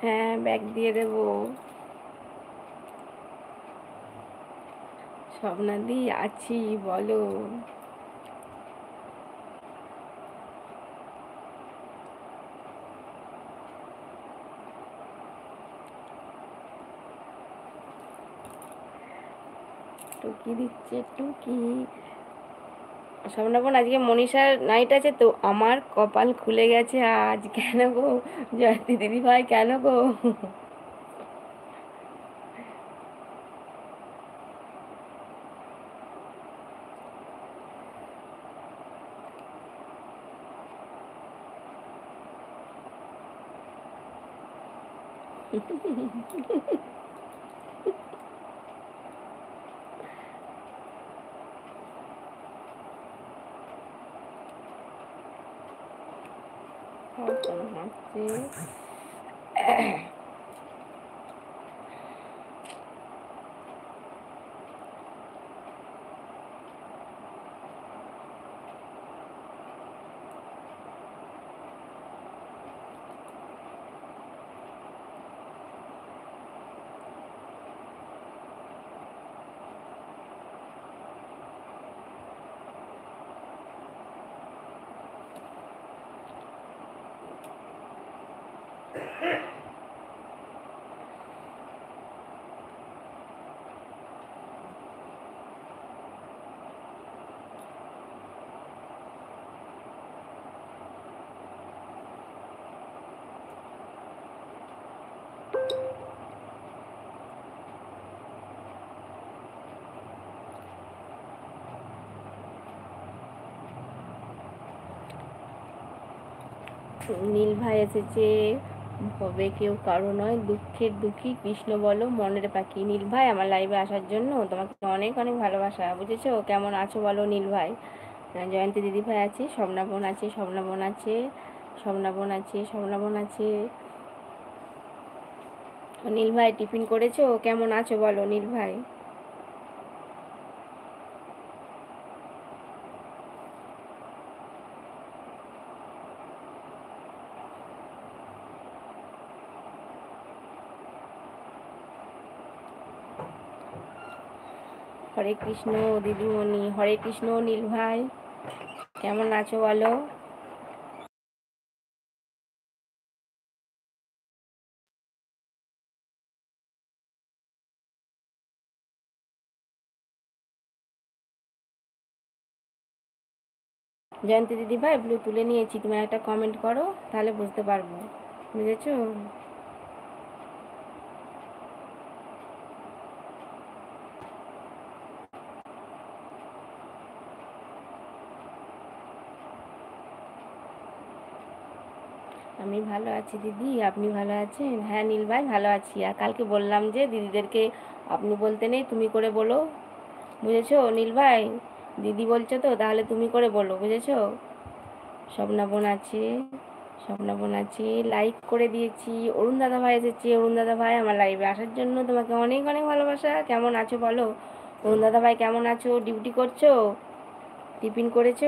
হ্যাঁ, ব্যাগ দিয়ে দেবো। স্বপ্নাদি আছি, বলো। টুকি দিচ্ছে টুকি। স্বপ্নাপন আজকে মনীষার নাইট আছে তো, আমার কপাল খুলে গেছে আজ। কেন গো জয়ন্তী দিদি ভাই, কেন গো? হাসছে। নীল ভাই এসেছে। হবে কেউ কারো নয়, দুঃখের দুঃখী কৃষ্ণ বলো মনের পাখি। নীল ভাই আমার লাইভে আসার জন্য তোমাকে অনেক অনেক ভালোবাসা, বুঝেছো? কেমন আছো বলো নীল ভাই। জয়ন্তী দিদি ভাই আছে, স্বপ্নাবন আছে, স্বপ্নাবন আছে, স্বপ্নাবন আছে, স্বপ্নাবন আছে। নীল ভাই টিফিন করেছো? কেমন আছো বলো নীল ভাই। হরে কৃষ্ণ দিদিমণি, হরে কৃষ্ণ নীল ভাই, কেমন আছো বলো। জয়ন্তী দিদি ভাই ব্লু তুলে নিয়েছি, তুমি একটা কমেন্ট করো, তাহলে বুঝতে পারবো, বুঝেছো? আমি ভালো আছি দিদি, আপনি ভালো আছেন? হ্যাঁ নীল ভাই ভালো আছি। আর কালকে বললাম যে দিদিদেরকে আপনি বলতে নেই, তুমি করে বলো, বুঝেছো নীল ভাই? দিদি বলছো তো, তাহলে তুমি করে বলো, বুঝেছো? স্বপ্নাবন আছে, স্বপ্নাবন আছে, লাইক করে দিয়েছি। অরুণ দাদা ভাই এসেছে। অরুণ দাদা ভাই আমার লাইভে আসার জন্য তোমাকে অনেক অনেক ভালোবাসা। কেমন আছো বলো অরুণ দাদা ভাই, কেমন আছো? ডিউটি করছো? টিফিন করেছো?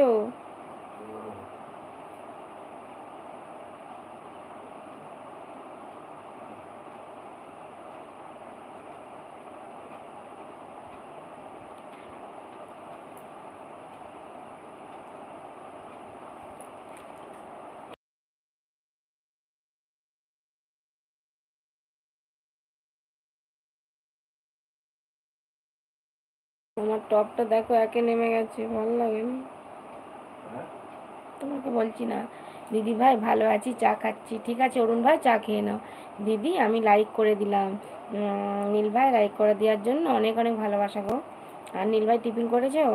আমার টপটা দেখো একে নেমে গেছে, ভালো লাগে না। তোমাকে বলছি না। দিদি ভাই ভালো আছি, চা খাচ্ছি। ঠিক আছে অরুণ ভাই, চা খেয়ে নাও। দিদি আমি লাইক করে দিলাম। নীল ভাই লাইক করে দেওয়ার জন্য অনেক অনেক ভালোবাসা গো। আর নীল ভাই টিফিন করেছো?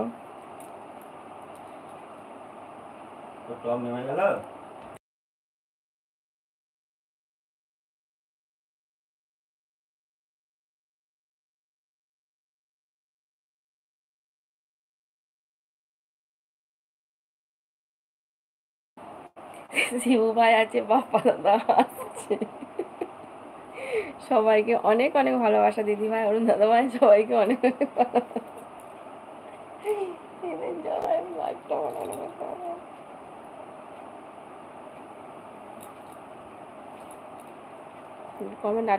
শিবু ভাই আছে, বাপ্পা দাদা আছে। সবাইকে অনেক অনেক ভালোবাসা দিদি ভাই, অরুণ দাদা ভাই, সবাইকে অনেক অনেক ভালোবাসা। এদের জ্বালায় লাইফটা বানানো করতে হবে। কমেন্ট